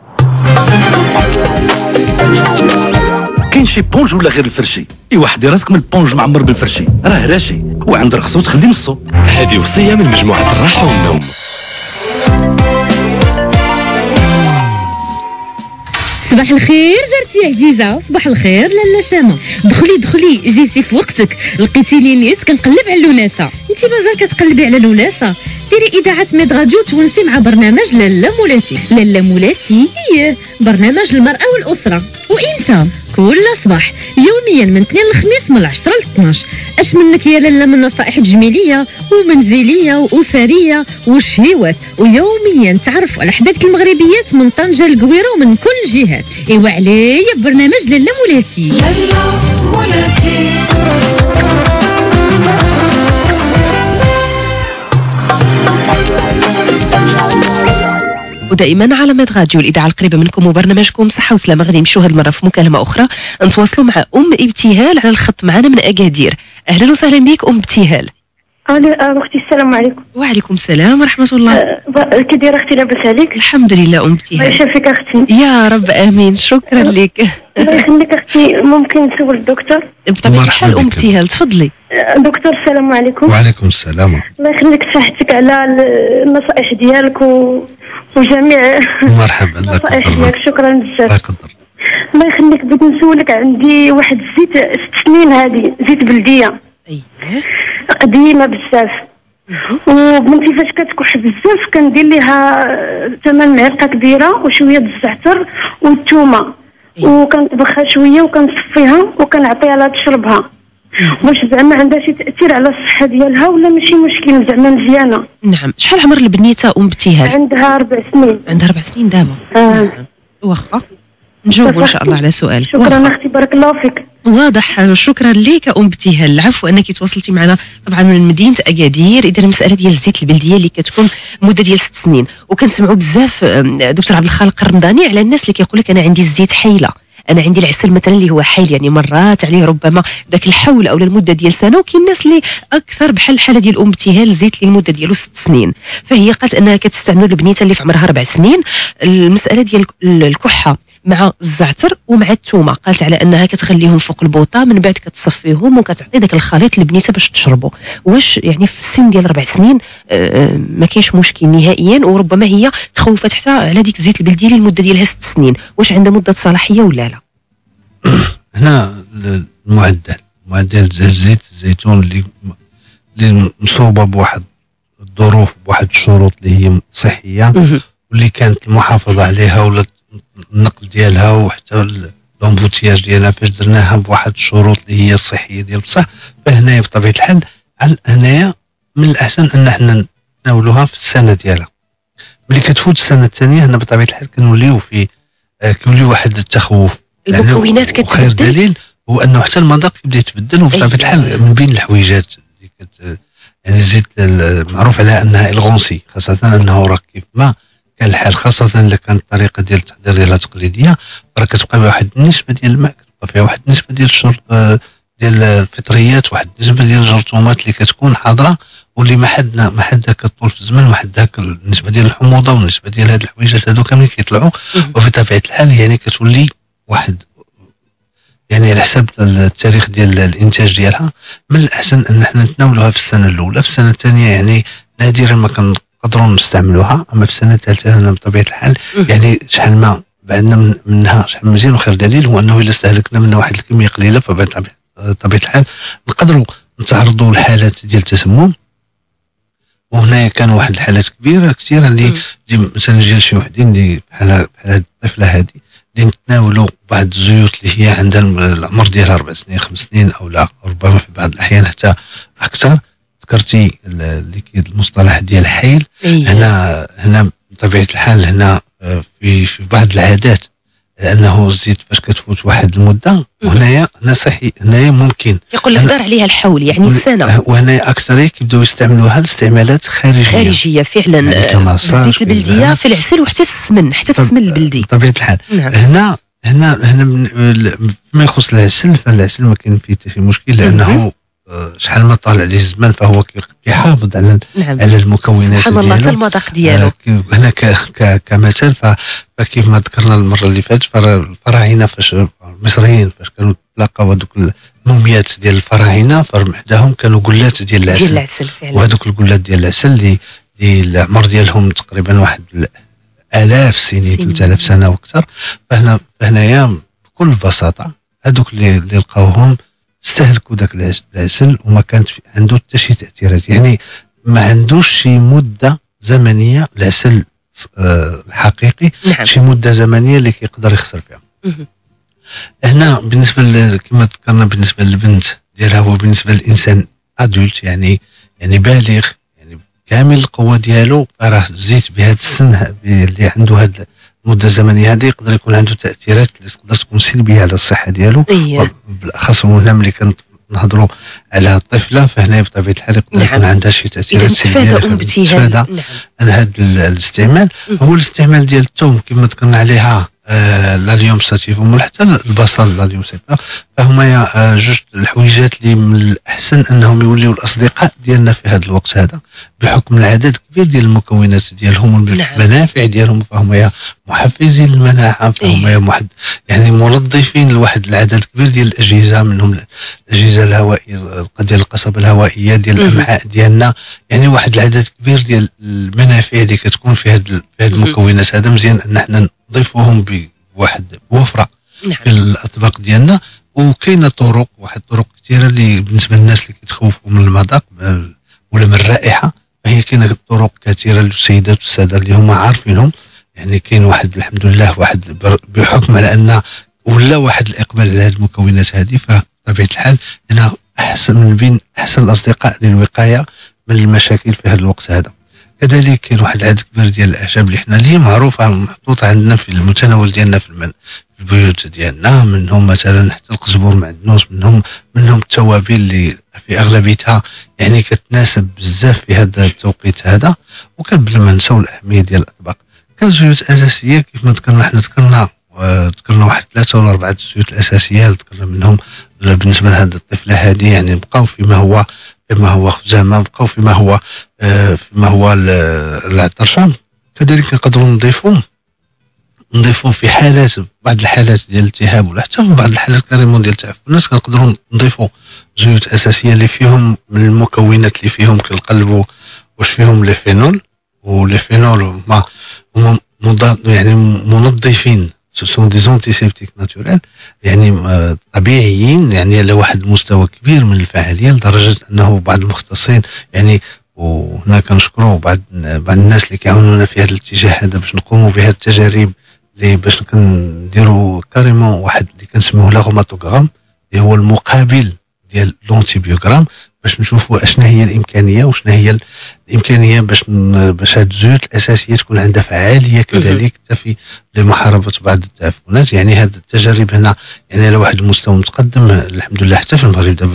كاين شي بونج ولا غير الفرشي؟ ايوا حدي راسك من البونج معمر بالفرشي، راه راشي وعند رخصو تخلي نصو. هذه وصيه من مجموعه الراحه والنوم. صباح الخير جارتي عزيزه. صباح الخير لاله شامه. دخلي دخلي جيتي في وقتك، لقيتيني نيت كنقلب على اللوناسه. انت مازال كتقلبي على اللوناسه؟ ديري اذاعه ميد راديو تونسي مع برنامج لاله مولاتي. لاله مولاتي ايه برنامج المراه والاسره، وانت كل صباح يوميا من اثنين لخميس من عشرة ل اثناش. اش منك يا لاله من نصائح تجميليه ومنزليه واسريه وشهيوات، ويوميا تعرفوا على حداقه المغربيات من طنجه للقويره ومن كل الجهات. ايوا عليا برنامج لاله مولاتي. لاله مولاتي ودائما على ميد راديو الاذاعه القريبه منكم وبرنامجكم صحه وسلامه. غادي نمشيو هذه المره في مكالمه اخرى نتواصلوا مع ام ابتهال على الخط معنا من اكادير. اهلا وسهلا بك ام ابتهال. اختي السلام عليكم. وعليكم السلام ورحمه الله. أه كي دايره اختي؟ لاباس عليك؟ الحمد لله ام ابتهال. الله يشافيك اختي. يا رب امين. شكرا لك. الله يخليك اختي. ممكن نسول الدكتور؟ بطبيعه الحال ام ابتهال تفضلي. دكتور السلام عليكم. وعليكم السلام. الله يخليك صحتك على النصائح ديالك و... وجميع مرحبا. النصائح ديالك. شكرا بزاف. الله يقدر. الله يخليك. بغيت نسولك، عندي واحد الزيت ست سنين هذه، زيت بلديه اييه قديمه بزاف، وبنتي فاش كتكح بزاف كندير ليها ثمان معلقه كبيره وشويه د الزعتر والثومه، وكنطبخها شويه وكنصفيها وكنعطيها لها تشربها. واش زعما عندها شي تاثير على الصحه ديالها ولا ماشي مشكل؟ زعما مزيانه. نعم. شحال عمر البنيته ام ابتهال؟ عندها اربع سنين. عندها اربع سنين دابا. اه واخا نجاوبوا ان شاء الله على سؤالك. شكرا اختي بارك الله فيك. واضح. شكرا لك ام ابتهال. العفو انك تواصلتي معنا طبعا من مدينه اكادير. اذا المساله ديال الزيت البلديه اللي كتكون مده ديال ست سنين، وكنسمعوا بزاف دكتور عبد الخالق الرمضاني على الناس اللي كيقول لك انا عندي الزيت حيله، انا عندي العسل مثلا اللي هو حيل، يعني مرات عليه ربما ذاك الحول او المده ديال سنه، وكاين الناس اللي اكثر بحال الحاله ديال ام ابتهال الزيت اللي المده ديالو ست سنين. فهي قالت انها كتستعمل البنيته اللي في عمرها اربع سنين المساله ديال الكحه مع الزعتر ومع الثومه. قالت على انها كتخليهم فوق البوطه، من بعد كتصفيهم وكتعطي داك الخليط للبنيته باش تشربوا. واش يعني في السن ديال اربع سنين آه ما كاينش مشكل نهائيا؟ وربما هي تخوفت حتى على ديك الزيت البلدي اللي المده ديالها ست سنين، واش عندها مده صلاحيه ولا لا؟ هنا المعدل معدل زيت الزيتون اللي اللي مصوبه بواحد الظروف بواحد الشروط اللي هي صحيه، واللي كانت المحافظه عليها ولا النقل ديالها وحتى لومبوتياج ديالها فاش درناها بواحد الشروط اللي هي الصحيه ديال بصح. فهنايا بطبيعه الحال هنايا من الاحسن ان احنا نتناولوها في السنه ديالها. ملي كتفوت السنه الثانيه هنا بطبيعه الحال كنوليو في آه كيولي واحد التخوف. المكونات كتبدل. وخير دليل هو انه حتى المذاق يبدا يتبدل، وبطبيعه الحال من بين الحويجات اللي كت يعني الزيت معروف على انها الغونسي، خاصه انه راه كيف ما كان الحال، خاصه اذا كانت الطريقه ديال التحضير ديالها تقليديه، راه كتبقى واحد النسبه ديال الماء، كتبقى فيها واحد النسبه ديال الشرب ديال الفطريات، واحد النسبه ديال الجرثومات اللي كتكون حاضره، واللي ما حدنا ما حدها كطول في الزمن، ما حدها النسبه ديال الحموضه والنسبه ديال هاد الحويجات هادو كاملين كيطلعوا. وبطبيعه الحال يعني كتولي واحد يعني على حسب التاريخ ديال الانتاج ديالها من الاحسن ان احنا نتناولوها في السنه الاولى. في السنه الثانيه يعني نادرا ما كنقدروا نستعملوها، اما في السنه الثالثه انا بطبيعه الحال يعني شحال ما بعدنا من منها شحال مزيان. وخير دليل هو انه الا استهلكنا منها واحد الكميه قليله فبطبيعه الحال نقدروا نتعرضوا لحالات ديال التسمم. وهنا كان واحد الحالات كبيره كثيره اللي مثلا ديال شي وحدين اللي بحال بحال الطفله هذه اللي نتناولوا بعض الزيوت اللي هي عندها العمر ديالها اربع سنين خمس سنين او لا، ربما في بعض الاحيان حتى اكثر. ذكرتي اللي المصطلح ديال الحيل. هنا هنا بطبيعه الحال هنا في في بعض العادات لانه الزيت فاش كتفوت واحد المده وهنايا نصيحي هنايا ممكن يقول لك دار عليها الحول يعني السنه، وهنايا اكثريه كيبداو يستعملوها لاستعمالات خارجيه خارجيه فعلا. يعني الزيت البلديه في العسل وحتى في السمن، حتى في السمن البلدي بطبيعه الحال. نعم. هنا هنا هنا فيما يخص العسل، فالعسل ما كاين فيه حتى شي مشكل لانه شحال ما طال عليه الزمان فهو كيحافظ على نعم. على المكونات سبحان الله حتى المذاق ديالو. هنا كمثال فكيف ما ذكرنا المره اللي فاتت الفراعنه فاش المصريين فاش كانوا تلاقاو هذوك الموميات ديال الفراعنه فرمحداهم كانوا قلات ديال العسل ديال العسل فعلا، وهذوك القلات ديال العسل اللي العمر ديالهم تقريبا واحد آلاف سنين ثلاثة آلاف سنه واكثر. فهنا فهنايا بكل بساطه هذوك اللي لقاوهم استهلكوا ذاك العسل وما كانت عنده حتى شي تاثيرات، يعني ما عندوش شي مده زمنيه العسل آه الحقيقي. نعم. شي مده زمنيه اللي كيقدر يخسر فيها. مه. هنا بالنسبه كما ذكرنا بالنسبه للبنت ديالها هو بالنسبه للانسان ادولت يعني يعني بالغ يعني كامل القوه ديالو، راه الزيت بهذا السن اللي عنده هذا المده الزمنيه هذه يقدر يكون عنده تاثيرات اللي تقدر تكون سلبيه على الصحه ديالو. أيه. بالاخص هنا ملي كنهضروا على الطفله فهنا بطبيعه الحال يقدر نعم. يكون عندها شي تاثيرات سلبيه. تفادى عن هذا الاستعمال هو الاستعمال ديال الثوم كما ذكرنا عليها آه لاليوم ساتيفوم وحتى البصل لاليوم سيبا، فهما آه جوج الحويجات اللي من الاحسن انهم يوليو الاصدقاء ديالنا في هذا الوقت هذا بحكم العدد كبير ديال المكونات ديالهم والمنافع نعم. ديالهم، فهما محفزين للمناعه، فهما أيه. محد يعني منظفين لواحد العدد كبير ديال الاجهزه، منهم الاجهزه الهوائيه ديال القصبه الهوائيه ديال الامعاء ديالنا، يعني واحد العدد كبير ديال المنافع اللي كتكون في هذه في هذه المكونات هذا مزيان ان احنا نضيفوهم بواحد بوفره نعم. في الاطباق ديالنا. وكاينه طرق واحد الطرق كثيره اللي بالنسبه للناس اللي كيتخوفوا من المذاق ولا من الرائحه، فهي كاينه طرق كثيره للسيدات والساده اللي هما عارفينهم. يعني كاين واحد الحمد لله واحد بحكم على ان ولا واحد الاقبال على هذه المكونات هذه، فطبيعه الحال هنا احسن من بين احسن الاصدقاء للوقايه من المشاكل في هذا الوقت هذا. كذلك كاين واحد العدد كبير ديال الاعشاب اللي حنا اللي معروفه محطوطه عندنا في المتناول ديالنا في المن في البيوت ديالنا، منهم مثلا حتى القزبور معدنوس، منهم منهم التوابل اللي في اغلبيتها يعني كتناسب بزاف في هذا التوقيت هذا. وكبل ما نساو الاهميه ديال الاطباق كزيوت اساسيه كيف ما ذكرنا حنا ذكرنا ذكرنا واحد ثلاثه ولا اربعه الزيوت الاساسيه ذكرنا منهم بالنسبه لهذه الطفله هذه، يعني بقاو فيما هو فيما هو خزامه، بقاو فيما هو آه فيما هو العطرشام. كذلك نقدروا نضيفوا نضيفوا في حالات بعض الحالات ديال الالتهاب ولا حتى في بعض الحالات كريمون ديال التعفنات كنقدروا نضيفوا زيوت اساسيه اللي فيهم من المكونات اللي فيهم كنقلبوا واش فيهم لي فينول، ولي فينول هما هما يعني منظفين، سون دي زونتيسيبتيك ناتوريل يعني طبيعيين، يعني على واحد المستوى كبير من الفعاليه لدرجه انه بعض المختصين يعني وهنا كنشكروا بعض بعض الناس اللي كيعاونونا في هذا الاتجاه هذا باش نقوموا بهذه التجارب اللي باش كنديروا كاريمون واحد اللي كنسموه لاغوماتوغرام اللي هو المقابل ديال لونتيبيوغرام باش نشوفوا اشنا هي الامكانيه وشنا هي الامكانيه باش باش هاد الزيوت الاساسيه تكون عندها فعاليه كذلك في لمحاربه بعض التعفنات. يعني هاد التجارب هنا يعني على واحد المستوى متقدم الحمد لله حتى في المغرب دابا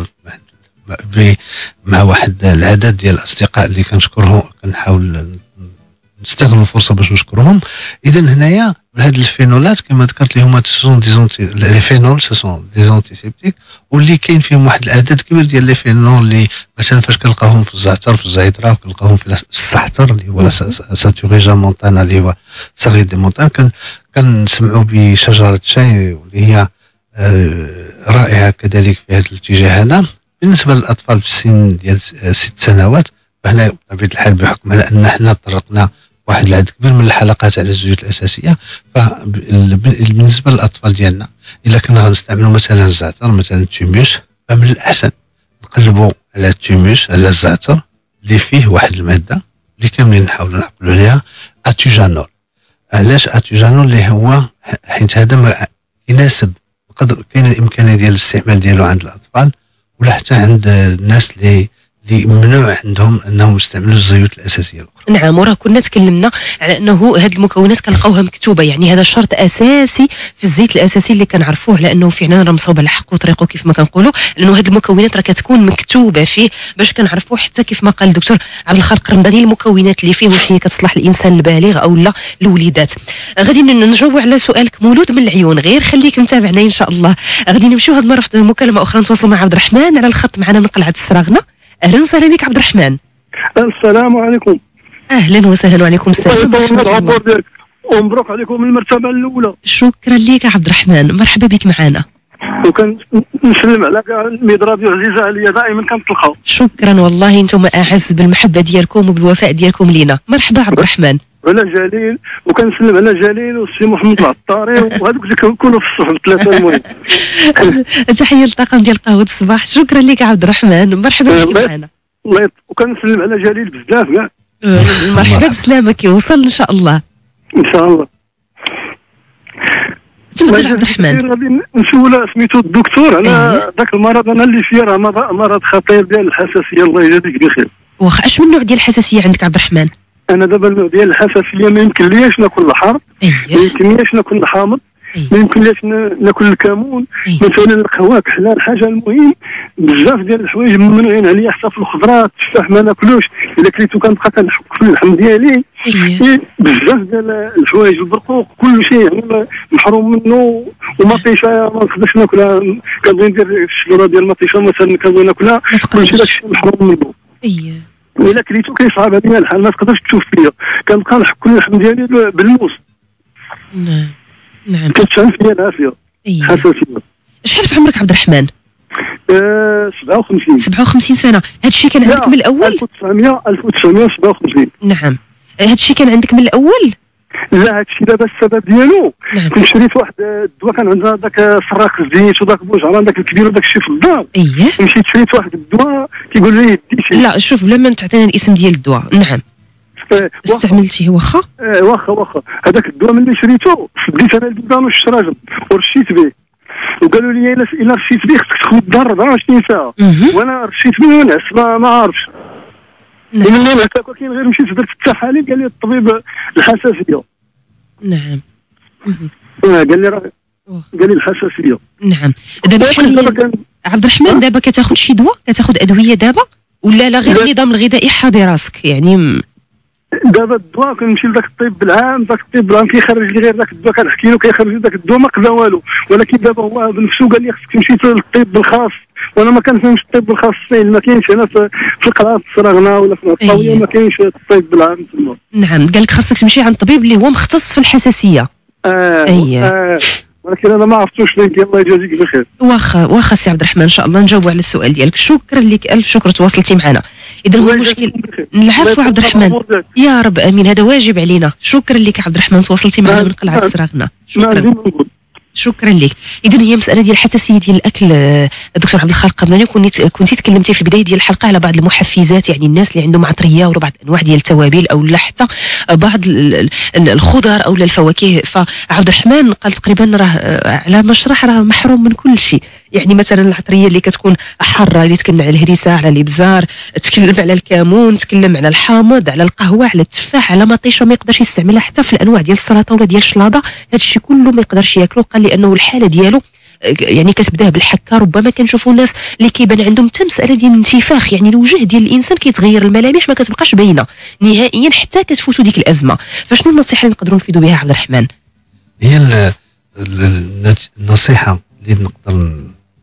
مع واحد العدد ديال الاصدقاء اللي كنشكرهم كنحاول نستغل الفرصه باش نشكرهم. اذا هنايا هاد الفينولات كما ذكرت لي هما سون دي زونتي لي فينول سون دي زونتيسيبتيك، واللي كاين فيهم واحد العدد كبير ديال لي فينول اللي مثلا فاش كنلقاوهم في الزعتر في الزعتر كنلقاوهم في السحتر اللي هو ساتوريجا مونتانا اللي هو صغير دي مونتان. كنسمعوا بشجره شاي واللي هي رائعه كذلك في هذا الاتجاه هذا. بالنسبه للاطفال في السن ديال ست سنوات فهنا بطبيعه الحال بحكم على ان حنا طرقنا واحد العدد كبير من الحلقات على الزيوت الاساسيه، فبالنسبه للاطفال ديالنا الا كنا غنستعملوا مثلا الزعتر مثلا التيموس، فمن الاحسن نقلبوا على التيموس على الزعتر اللي فيه واحد الماده اللي كاملين نحاولوا نعقلوا عليها اتيجانول. علاش اتيجانول؟ اللي هو حيت هذا يناسب قدر كاين الامكانيه ديال الاستعمال ديالو عند الاطفال ولا حتى عند الناس اللي اللي ممنوع عندهم انهم يستعملوا الزيوت الاساسيه الاخرى. نعم، وراه كنا تكلمنا على انه هذه المكونات كنلقاوها مكتوبه، يعني هذا شرط اساسي في الزيت الاساسي اللي كنعرفوه، لانه فعلا راه مصوب على حق وطريقه كيف ما كنقولوا، لانه هذه المكونات راه كتكون مكتوبه فيه باش كنعرفوه، حتى كيف ما قال الدكتور عبد الخالق رمضاني المكونات اللي فيه واش هي كتصلح الانسان البالغ او لا الوليدات. غادي نجاوبوا على سؤالك مولود من العيون، غير خليك متابعنا ان شاء الله. غادي نمشيو هذه المره في مكالمه اخرى، نتواصلوا مع عبد الرحمن على الخط معنا من قلعه السراغنه. اهلا وسهلا بك عبد الرحمن. السلام عليكم. اهلا وسهلا وعليكم السلام ورحمه الله. ومبروك عليكم المرتبه الاولى. شكرا لك عبد الرحمن، مرحبا بك معنا. وكان نسلم على كاع المضرابي عزيزه عليا دائما كنتلقاو. شكرا والله، انتم اعز بالمحبه ديالكم وبالوفاء ديالكم لينا. مرحبا عبد الرحمن. على جليل، وكنسلم على جليل والسي محمد العطاري وهذوك اللي كيكونوا في الصحف ثلاثه المهم. تحيه للطاقم ديال قهوه الصباح. شكرا لك عبد الرحمن، مرحبا بك معنا. الله، وكنسلم على جليل بزاف كاع. مرحبا بسلامك، يوصل ان شاء الله. ان شاء الله. تفضل عبد الرحمن. غادي نسول سميتو الدكتور على ذاك المرض انا اللي فيه راه مرض خطير ديال الحساسيه. الله يجازيك بخير. واخا اش من نوع ديال الحساسيه عندك عبد الرحمن؟ انا دابا النوع ديال الحساسيه ما يمكن ليش ناكل الحار، ما يمكنليش ناكل الحامض، ما يمكنليش ناكل الكمون، مثلا القهوه كحله. الحاجه المهم بزاف ديال الحوايج ممنوعين عليا، حتى في الخضرات التفاح ما ناكلوش، الا كليتو كنبقى كنحك في اللحم ديالي. بزاف ديال الحوايج، البرقوق كل شيء يعني محروم منه. ومطيشه ما نقدرش ناكلها، كنبغي ندير الشجره ديال المطيشه مثلا كنبغي ناكلها، كلشي داكشي محروم منه. اييه، وإلا كليتو كيصعب عليا الحال، ما تقدرش تشوف فيا، كنبقى نحك اللحم ديالي بالموس. نعم نعم، كتشعل فيا العافيه. اييه، حساسيه. شحال في عمرك عبد الرحمن؟ أه سبعة وخمسين. سبعة وخمسين سنه. هذا الشيء كان عندك من الاول؟ ألف وتسعمائة ألف وتسعمائة وسبعة وخمسين. نعم، هذا الشيء كان عندك من الاول؟ لا، هذا الشيء دابا السبب ديالو نعم. كنت شريت واحد الدواء، كان عندنا ذاك سراق الزيت وداك بوجعران داك الكبير وداك الشيء في الدار. اييه، مشيت شريت واحد الدواء كيقول لي يدي شي. لا شوف، بلا ما تعطينا الاسم ديال الدواء. نعم، أه استعملتيه واخا؟ اه واخا واخا. هذاك الدواء ملي شريته بديت انا البيضان والشراجم ورشيت به، وقالوا لي الا الا رشيت به خصك تخوض الدار أربعة وعشرين ساعه، وانا رشيت به ونعس ما, ما عارفش. نعم. ومنين هكاك كاين غير مشيت درت التحاليل، قال لي الطبيب الحساسيه. نعم. اه قال لي راه قال لي الحساسيه. نعم. دابا حاليا عبد الرحمن، دابا كتاخذ شي دواء، كتاخذ ادويه دابا ولا لا غير النظام الغذائي حاضي راسك يعني؟ م... دابا الدواء كنمشي لذاك الطبيب العام، ذاك الطبيب العام كيخرج لي غير ذاك الدواء، كنحكي له كيخرج لي ذاك الدواء ما قضى والو. ولكن دابا هو بنفسه قال لي خصك تمشي للطبيب الخاص، وانا ما كنفهمش الطب الخاص فين، ما كاينش هنا في القلعه السراغنه ولا في الطاويه. أيه. ما كاينش الطبيب العام تما. نعم، قال لك خاصك تمشي عند طبيب اللي هو مختص في الحساسيه. اه أيه. آه. ولكن انا ما عرفتوش فين. الله يجازيك بخير. واخا واخا سي عبد الرحمن، ان شاء الله نجاوبوا على السؤال ديالك. شكرا لك، الف شكر تواصلتي معنا. اذا هو المشكل. العفو عبد الرحمن، يا رب امين، هذا واجب علينا. شكرا لك عبد الرحمن، تواصلتي معنا من قلعه السراغنه. شكرا شكرا لك. اذا هي مساله ديال الحساسيه ديال الاكل. الدكتور عبد الخالق قبلنا كنت كنتي تكلمتي في البدايه ديال الحلقه على بعض المحفزات، يعني الناس اللي عندهم عطريه ولا بعض انواع ديال التوابل او لا حتى بعض الخضر او الفواكه. فعبد الرحمن قال تقريبا راه على ما شرح راه محروم من كل شيء. يعني مثلا العطريه اللي كتكون حاره، اللي تكلم على الهريسه، على الابزار، تكلم على الكمون، تكلم على الحامض، على القهوه، على التفاح، على مطيشه ما يقدرش يستعملها حتى في الانواع ديال السلطه ولا ديال الشلاضه. هذا الشيء كله ما يقدرش ياكله. قال لانه الحاله ديالو يعني كتبداه بالحكه. ربما كنشوفوا الناس اللي كيبان عندهم حتى مساله ديال الانتفاخ، يعني الوجه ديال الانسان كيتغير، الملامح ما كتبقاش باينه نهائيا حتى كتفوتوا ديك الازمه. فشنو النصيحه اللي نقدروا نفيدوا بها عبد الرحمن؟ هي النصيحه اللي نقدر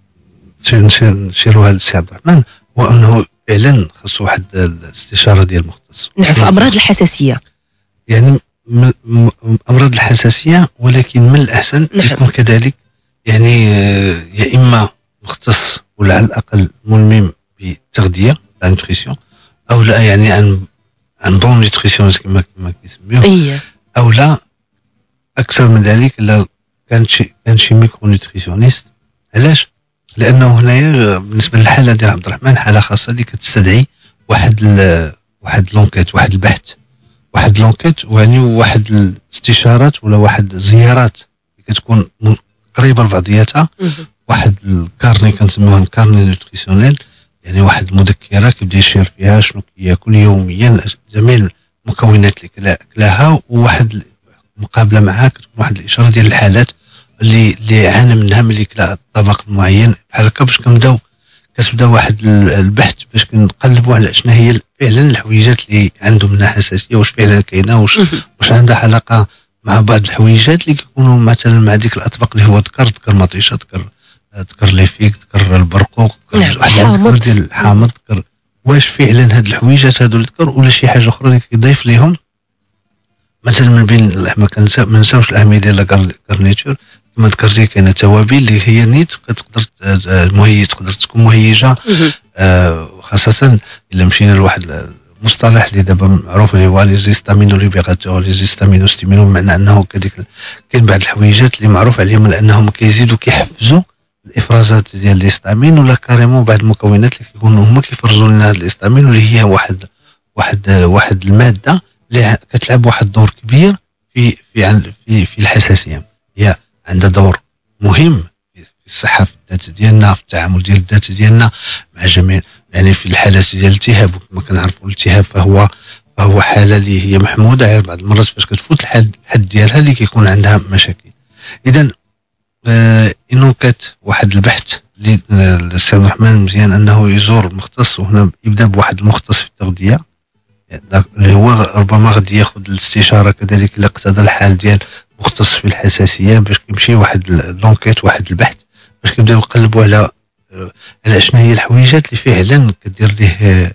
نشيروها للسي عبد الرحمن هو انه فعلا خاص واحد الاستشاره ديال مختص. نعم، في امراض الحساسيه، يعني امراض الحساسيه، ولكن من الاحسن نعم. يكون كذلك يعني يا اما مختص ولا على الاقل ملم بالتغذيه لا نوتريسيون، او لا يعني عن عن بون نوتريسيون كما كما كيسميوه. أيه. او لا اكثر من ذلك لا كان شي كان شي ميكرو نوتريسيونيست. علاش؟ لانه هنايا بالنسبه للحاله ديال عبد الرحمن حاله خاصه اللي كتستدعي واحد واحد لونكيت، واحد البحث، واحد لونكيت، ويعني واحد الاستشارات ولا واحد الزيارات اللي كتكون قريبه لبعضياتها. واحد الكارني كنسميوه الكارني نوتريسيونيل يعني واحد المذكره كيبدا يشير فيها شنو كياكل يوميا، جميع المكونات اللي كلا كلاها، وواحد مقابله معها كتكون واحد الاشاره ديال الحالات اللي اللي عانى منها ملي كلا طبق معين بحال هكا، باش كنبداو كتبدا واحد البحث باش كنقلبوا على شنو هي فعلا الحويجات اللي عندهم منها حساسيه، واش فعلا كاينه، واش واش عندها علاقه مع بعض الحويجات اللي كيكونوا مثلا مع ديك الاطباق اللي هو ذكر ذكر مطيشه، ذكر ذكر لي فيك، ذكر البرقوق، ذكر واحد ديال الحامض، ذكر واش فعلا هاد الحويجات هادو اللي ذكر ولا شي حاجه اخرى اللي كيضيف ليهم. مثلا من بين ما كنساوش الاهميه ديال الكارنيتور كما ذكرتي، كاينه توابل اللي هي نيت كتقدر المهيج تقدر تكون مهيجه، آه خاصه الا مشينا لواحد المصطلح اللي دابا معروف اللي هو لي زيستامينو ليبيغاتور، لي زيستامينو ستيمينو، بمعنى انه كديك كاين بعض الحويجات اللي معروف عليهم لانهم كيزيدوا كيحفزوا الافرازات ديال الهستامين، ولا كاريمون بعض المكونات اللي كيكونوا هما كيفرزوا لنا هذا الهستامين، واللي هي واحد واحد واحد الماده اللي كتلعب واحد الدور كبير في في في, في الحساسيه. هي عندها دور مهم في الصحه في الذات ديالنا، في التعامل ديال الذات ديالنا مع جميع، يعني في الحالات ديال الالتهاب كما كنعرفوا الالتهاب فهو فهو حاله اللي هي محموده، غير بعض المرات فاش كتفوت الحد الحد ديالها اللي كيكون عندها مشاكل. اذا آه انه كات واحد البحث اللي السي عبد الرحمن مزيان انه يزور المختص، وهنا يبدا بواحد المختص في التغذيه اللي هو ربما غادي ياخذ الاستشاره كذلك الا اقتضى الحال ديال مختص في الحساسيه، باش كيمشي واحد لونكيت واحد البحث باش كيبداو يقلبوا على على شنو هي الحويجات اللي فعلا كدير ليه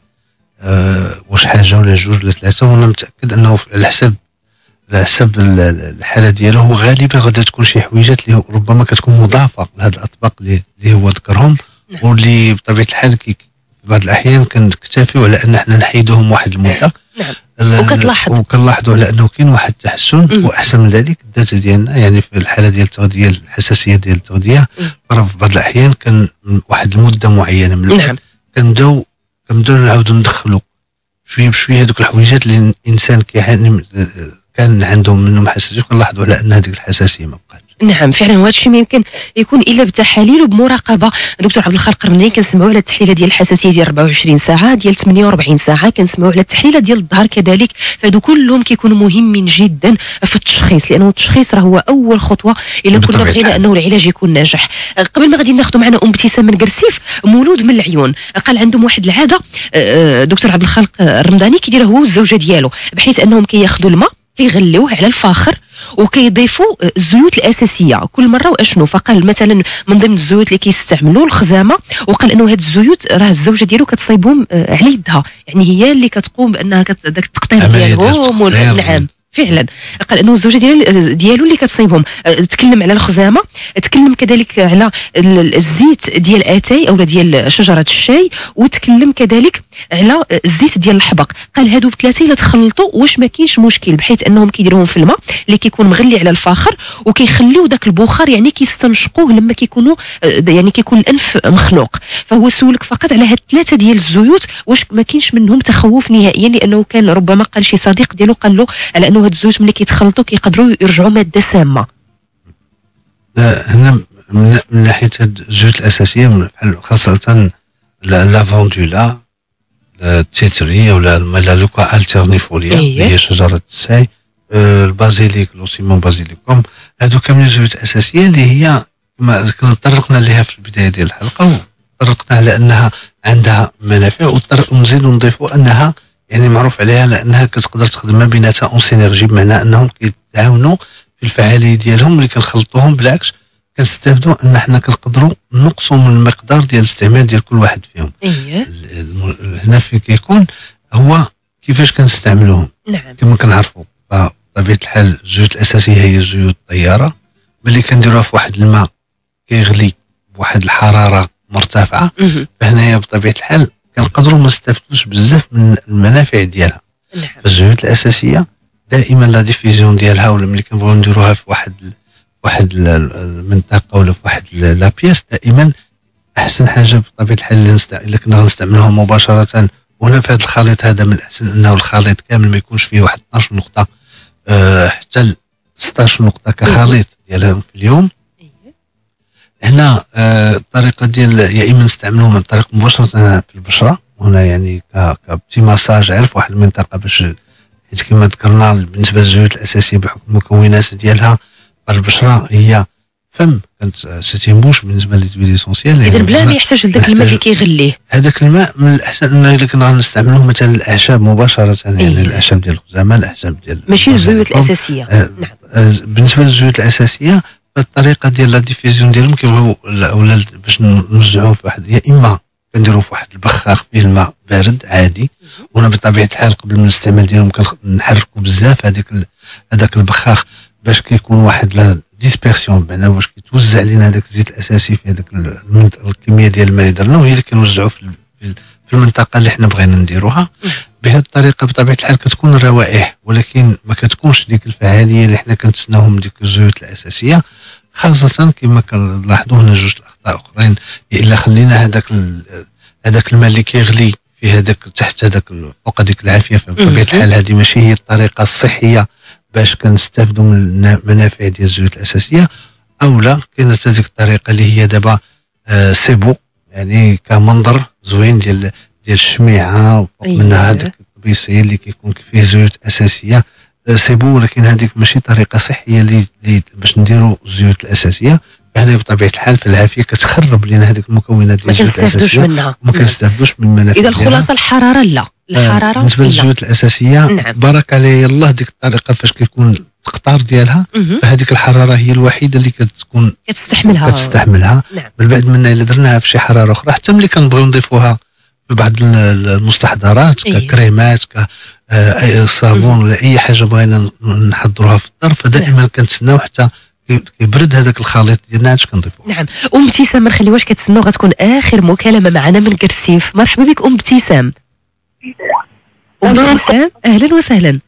آه واش حاجه ولا جوج ولا ثلاثه. وانا متاكد انه على حسب على حسب الحاله ديالو هو غالبا غادي تكون شي حويجات اللي ربما كتكون مضافه لهاد الاطباق اللي اللي هو ذكرهم، واللي بطبيعه الحال كي في بعض الاحيان كنكتفيو على ان احنا نحيدوهم واحد المده. نعم. وكتلاحظ وكنلاحظوا على انه كاين واحد التحسن، واحسن من ذلك الذات ديالنا يعني في الحاله ديال التغذيه الحساسيه ديال التغذيه راه في بعض الاحيان كان واحد المده معينه من الوقت. نعم. كنبداو كنبداو نعاودوا ندخلوا شويه بشويه هذوك الحويجات اللي الانسان كيعاني كان عندهم منهم حساسيه، كنلاحظوا على ان هذيك الحساسيه ما بقاتش. نعم فعلا، وهذا الشيء ما يمكن يكون الا بتحاليل وبمراقبه. دكتور عبد الخالق الرمداني كنسمعوا على التحليله ديال الحساسيه ديال أربعة وعشرين ساعه، ديال ثمانية وأربعين ساعه، كنسمعوا على التحليله ديال الظهر كذلك، فهادو كلهم كيكونوا مهمين جدا في التشخيص، لانه التشخيص راه هو اول خطوه الا كنا بغينا انه العلاج يكون ناجح. قبل ما غادي ناخذوا معنا ام ابتسام من قرسيف، مولود من العيون، قال عندهم واحد العاده دكتور عبد الخالق الرمداني كيديرها هو والزوجه ديالو، بحيث انهم كياخذوا الماء كيغليوه على الفاخر وكيضيفوا الزيوت الاساسيه كل مره واشنو. فقال مثلا من ضمن الزيوت اللي كيستعملوا الخزامه، وقال انه هاد الزيوت راه الزوجه ديالو كتصايبهم على يدها، يعني هي اللي كتقوم بانها داك التقطير ديالهم. نعم فعلا، قال انه الزوجه ديالو ديالو اللي كتصايبهم. تكلم على الخزامه، تكلم كذلك على الزيت ديال اتاي او ديال شجره الشاي، وتكلم كذلك على الزيت ديال الحبق. قال هادو بثلاثه الا تخلطوا واش ما كاينش مشكل، بحيث انهم كيديروهم في الماء اللي كيكون مغلي على الفاخر، وكيخليو داك البخار يعني كيستنشقوه لما كيكونوا يعني كيكون الانف مخنوق. فهو سولك فقط على هاد ثلاثه ديال الزيوت واش ما كاينش منهم تخوف نهائيا، لانه كان ربما قال شي صديق ديالو قال له على انه هاد الزيوت ملي كيتخلطوا كيقدروا يرجعوا ماده سامه. هنا من ناحيه هاد الزيوت الاساسيه خاصه لافوندولا، التيتري ولا الميلالوكا الترنيفوليا اللي هي شجره الساي، البازيليك لوسيمون بازيليكوم، هادو كاملين زيوت اساسيه اللي هي كما طرقنا لها في البدايه ديال الحلقه، وطرقنا على انها عندها منافع، ونزيدوا نضيفوا انها يعني معروف عليها لانها كتقدر تخدم ما بيناتها اون سينيرجي، بمعنى انهم كيتعاونوا في الفعاليه ديالهم. ملي كنخلطوهم بالعكس كنستافدوا ان حنا كنقدروا نقصوا من المقدار ديال الاستعمال ديال كل واحد فيهم. اييه هنا فين كيكون هو كيفاش كنستعملوهم. نعم كما كنعرفوا بطبيعه الحال الزيوت الاساسيه هي زيوت الطياره، ملي كنديروها في واحد الماء كيغلي بواحد الحراره مرتفعه، فهنايا بطبيعه الحال كنقدروا ما نستافدوش بزاف من المنافع ديالها. نعم. الزيوت الاساسيه دائما لا ديفيزيون ديالها، ولا ملي كنبغيو نديروها في واحد واحد المنطقه ولا في واحد لا بياس، دائما احسن حاجه بطبيعه الحال اللي نستعمل الا كنا غنستعملوها مباشره. وهنا في هذا الخليط هذا من الاحسن انه الخليط كامل ما يكونش فيه واحد اثناش نقطه أه حتى ل ستطاش نقطه كخليط ديالهم في اليوم. هنا آه الطريقه ديال يا اما نستعملوهم عن طريق مباشره في البشره، هنا يعني كبتي مساج عرف واحد المنطقه، باش حيت كما ذكرنا بالنسبه للزيوت الاساسيه بحكم المكونات ديالها البشره هي فم كانت ستيمبوش بالنسبه للزيوت اسونسيال، اذا بلا ما يحتاج لذاك الماء اللي كيغليه. هذاك الماء من الاحسن انه الا كنا غنستعملوه مثلا الاعشاب مباشره، يعني إيه؟ الاعشاب ديال الخزامه، الاعشاب ديال ماشي الزيوت الاساسيه. آه نعم. آه بالنسبه للزيوت الاساسيه الطريقه ديال لا ديفيزيون ديالهم كيبغيو ولا باش نوزعوهم في واحد، يا اما كنديروا في واحد البخاخ فيه الماء بارد عادي، وانا بطبيعه الحال قبل ما نستعمل ديالهم كنحركوا بزاف هذاك هذاك البخاخ باش كيكون واحد لا ديسبيرسيون، بمعنى باش كيتوزع لنا هذاك الزيت الاساسي في هذاك الكميه ديال الماء اللي درنا، وهي اللي كنوزعوا في في المنطقه اللي حنا بغينا نديروها. بهذه الطريقه بطبيعه الحال كتكون الروائح، ولكن ما كتكونش ديك الفعاليه اللي حنا كنتسناوهم من ديك الزيوت الاساسيه، خاصه كما كنلاحظوا هنا جوج الاخطاء اخرين. الا خلينا هذاك هذاك الماء اللي كيغلي في هذاك تحت هذاك فوق هذيك العافيه، فبطبيعه الحال هذه ماشي هي الطريقه الصحيه باش كنستافدوا من المنافع ديال الزيوت الاساسيه. او لا كاينه هذيك الطريقه اللي هي دابا آه سيبو، يعني كمنظر زوين ديال ديال الشميعه وفوق أيه. منها هذاك الطبيسي اللي كيكون فيه زيوت اساسيه آه سيبو، ولكن هذيك ماشي طريقه صحيه اللي باش نديروا الزيوت الاساسيه. هنا بطبيعه الحال في العافيه كتخرب لنا هذيك المكونات ديال الزيوت الاساسيه، منها ما كنستافدوش من المنافع. اذا الخلاصه الحراره لا الحراره آه بالنسبه للزيوت الاساسيه نعم. بارك عليه الله ديك الطريقه فاش كيكون القطار ديالها، فهذيك الحراره هي الوحيده اللي كتكون كتستحملها كتستحملها نعم. بالبعد منها الا درناها في شي حراره اخرى، حتى ملي كنبغيو نضيفوها في بعض المستحضرات أيه. ككريمات كصابون ولا اي حاجه بغينا نحضروها في الدار، فدائما نعم. كنتسناو حتى كيبرد هذاك الخليط ديالنا باش كنضيفوه. نعم. ام ابتسام ما نخليوهاش كتسناو، غتكون اخر مكالمه معنا من كرسيف. مرحبا بك ام ابتسام. ام ابتسام اهلا وسهلا.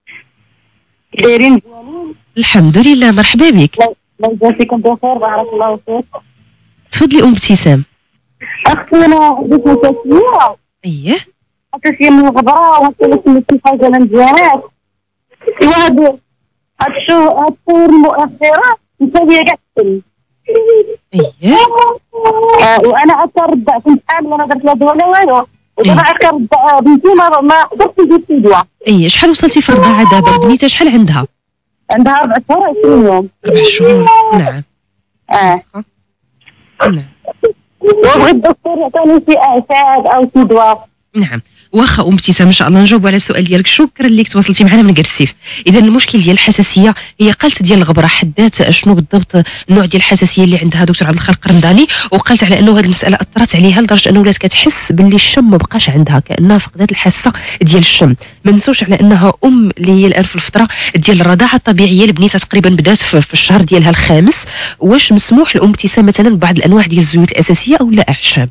دايرين؟ الحمد لله، مرحبا بك. الله يجازيكم بخير، بارك الله فيك. تفضلي ام ابتسام. اختي انا عندي حساسيه. اييه حساسيه من الغبره، وحتى شي حاجه ما مزياناش. واحد هاد الشهور هاد الشهور المؤخره مسويه كاع السن. اييه وانا عاد كنرضع، كنت حامله ما درت لا دواء لا والو، ودابا عاد كنرضع بنتي ما ما قدرتش ندير شي دواء. اييه شحال وصلتي في الرضاعه دابا؟ البنيته شحال عندها؟ عندها أربع شهور وعشرين يوم. أربع شهور نعم. اه نعم. وبغيت الدكتور يعطيني شي اعشاب او شي دواء. نعم. واخا ام ابتسام ان شاء الله نجاوبوا على السؤال ديالك. شكرا لك تواصلتي معنا من كرسيف. اذا المشكل ديال الحساسيه هي قالت ديال الغبره، حدات شنو بالضبط النوع ديال الحساسيه اللي عندها دكتور عبد الخالق قرنداني، وقالت على انه هذه المساله اثرت عليها لدرجه انه ولات كتحس باللي الشم ما بقاش عندها، كانها فقدت الحاسه ديال الشم. ما ننسوش على انها ام اللي هي الان في الفتره ديال الرضاعه الطبيعيه، البنيته تقريبا بدات في الشهر ديالها الخامس. واش مسموح لام ابتسام مثلا ببعض الانواع ديال الزيوت الاساسيه او لا اعشاب؟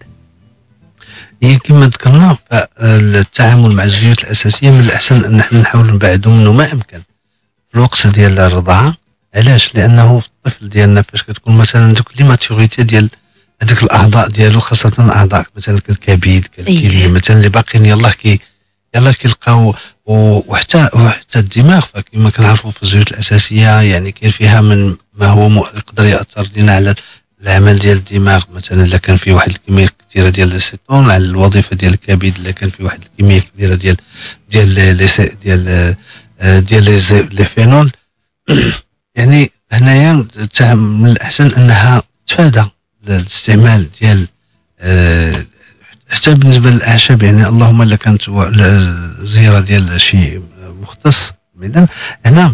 هي كما ذكرنا فالتعامل مع الزيوت الاساسيه من الاحسن ان نحن نحاول نبعدوا منه ما امكن في الوقت ديال الرضاعه. علاش؟ لانه في الطفل ديالنا فاش كتكون مثلا دوك لي ماتوريتي ديال هذيك الاعضاء ديالو، خاصه اعضاء مثلا كالكبد كالكليه مثلا اللي باقيين يلاه كي يلاه كيلقاو، وحتى وحتى الدماغ. فكما كنعرفوا في الزيوت الاساسيه يعني كاين فيها من ما هو يقدر ياثر لنا على العمل ديال الدماغ، مثلا الا كان فيه واحد الكميه كثيره ديال السيتون، على الوظيفه ديال الكبد الا كان فيه واحد الكميه كبيره ديال ديال ديال ديال لي فينول. يعني هنايا من الاحسن انها تفادى الاستعمال ديال حتى بالنسبه للاعشاب، يعني اللهم الا كانت زياره ديال شي مختص اذا هنا،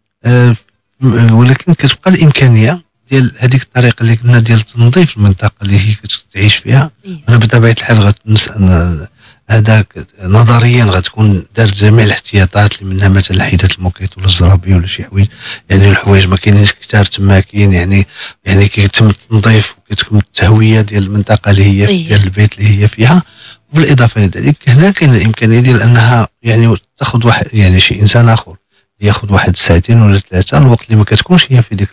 ولكن كتبقى الامكانيه ديال هذيك الطريقه اللي قلنا ديال تنظيف المنطقه اللي هي كتعيش فيها. إيه؟ انا بطبيعه الحال غتنس هذاك نظريا غتكون دارت جميع الاحتياطات اللي منها مثلا حيده الموكيت ولا الزرابي ولا شي حوايج، يعني الحوايج ما كاينينش كثار تما، كاين يعني يعني كيتم التنظيف وكتكون التهويه ديال المنطقه اللي هي إيه؟ ديال البيت اللي هي فيها. وبالاضافه لذلك هنا كاين الامكانيه ديال انها يعني تاخذ واحد يعني شي انسان اخر ياخذ واحد ساعتين ولا ثلاثه، الوقت اللي ما كتكونش هي في ديك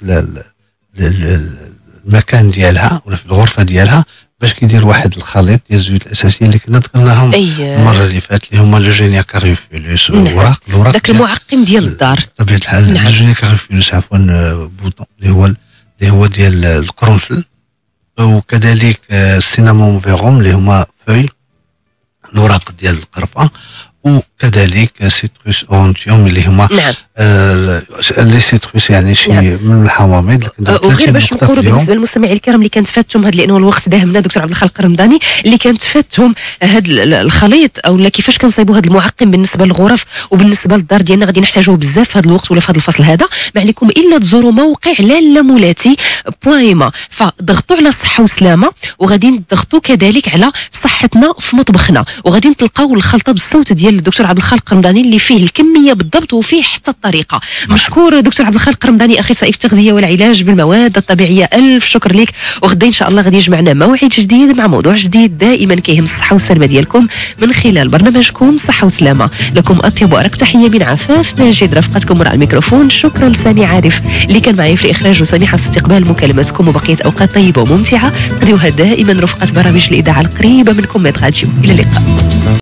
المكان ديالها ولا في الغرفه ديالها، باش كيدير واحد الخليط ديال الزيوت الاساسيه اللي كنا ذكرناهم أيه. المره اللي فاتت اللي هما لوجينيا كاريوفيلوس والوراق الوراق داك المعقم ديال الدار بطبيعه الحال. نعم. لوجينيا كاريوفيلوس عفوا بوطون اللي هو اللي هو ديال القرنفل، وكذلك السينامون فيغوم اللي هما فوي الوراق ديال القرفه، وكذلك سيتروس اورانتيوم اللي هما نعم آه لي سيتروس يعني شي نعم. من الحوامض. أه وغير باش نقولوا بالنسبه للمستمعين الكرام اللي كانت فاتهم هذا، لانه الوقت داهمنا دكتور عبد الخالق الرمضاني، اللي كانت فاتهم هذا الخليط او لا كيفاش كنصايبوا هذا المعقم بالنسبه للغرف وبالنسبه للدار ديالنا غادي نحتاجوه بزاف في هذا الوقت ولا في هذا الفصل هذا، ما عليكم الا تزوروا موقع لالا مولاتي بويما، فضغطوا على الصحه والسلامه وغادي نضغطوا كذلك على صحتنا في مطبخنا، وغادي تلقاو الخلطه بالصوت ديال الدكتور عبد الخالق الرمضاني اللي فيه الكميه بالضبط وفيه حتى الطريقه. مشكور دكتور عبد الخالق الرمضاني اخصائي في التغذيه والعلاج بالمواد الطبيعيه، الف شكر لك. وغدا ان شاء الله غادي يجمعنا موعد جديد مع موضوع جديد دائما كيهم الصحه والسلامه ديالكم من خلال برنامجكم صحه وسلامه. لكم اطيب وارق تحيه من عفاف ماجد، رفقتكم مع الميكروفون. شكرا لسامي عارف اللي كان معي في الاخراج، وسامحه في استقبال مكالماتكم، وبقيه اوقات طيبه وممتعه قضيوها دائما رفقه برامج الاذاعه القريبه منكم من راديو. الى اللقاء.